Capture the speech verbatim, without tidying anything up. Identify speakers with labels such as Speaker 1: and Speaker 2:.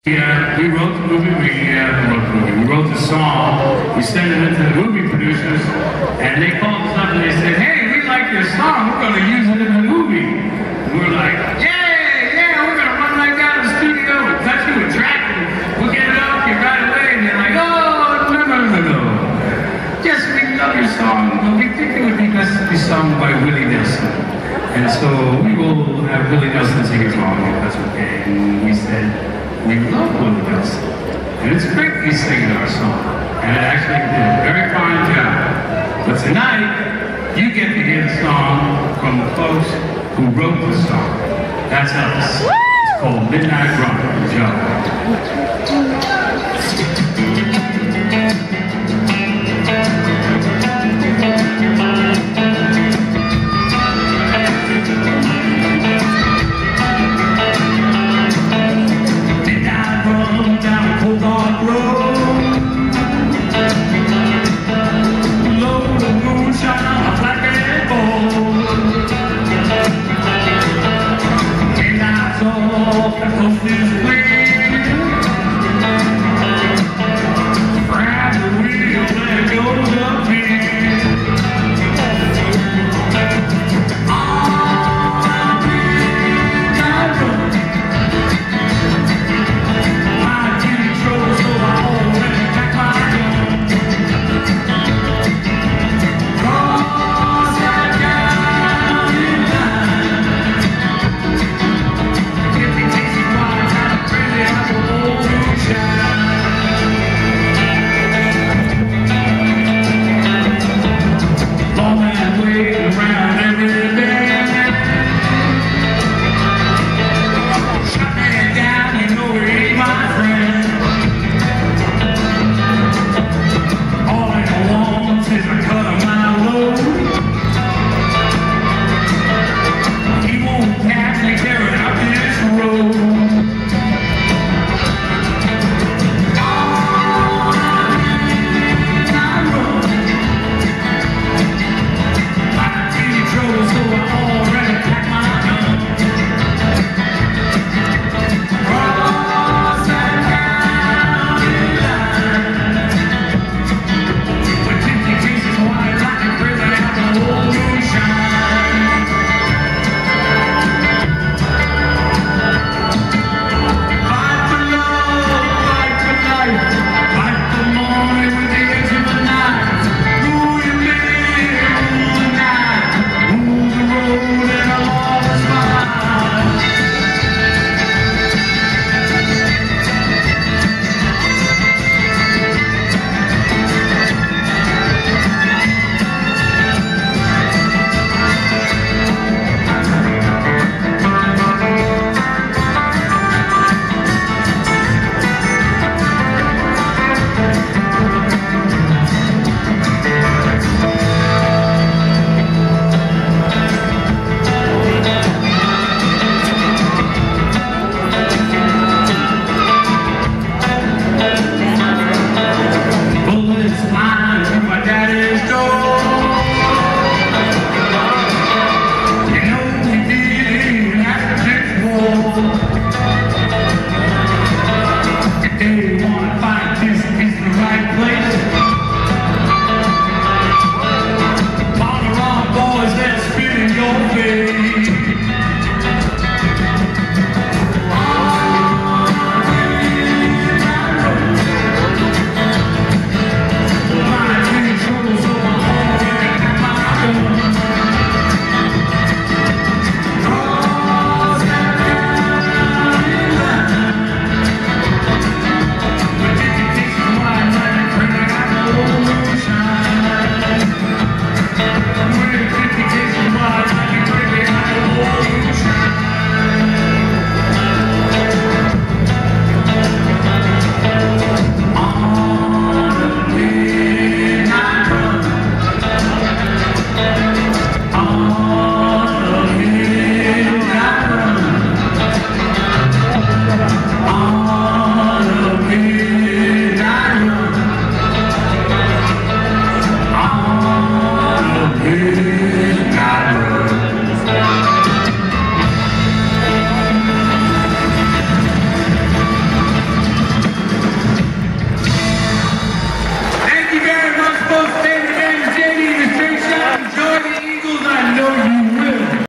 Speaker 1: Yeah, we wrote the movie, we, uh, wrote the movie, we wrote the song, we sent it into the movie producers, and they called us up and they said, hey, we like your song, we're going to use it in the movie. And we're like, yeah, yeah, we're going to run right down to the studio and touch you with track, and we'll get it up here right away. And they're like, oh, no, no, no, no. Yes, we love your song, but we think it would be best to be sung by Willie Nelson. And so we will have Willie Nelson sing a song, if that's okay. And we said, we love Willie Nelson, and it's great he's singing our song, and it actually did a very fine job. But tonight, you get to hear the song from the folks who wrote the song. That's us. It's called Midnight Run. Enjoy.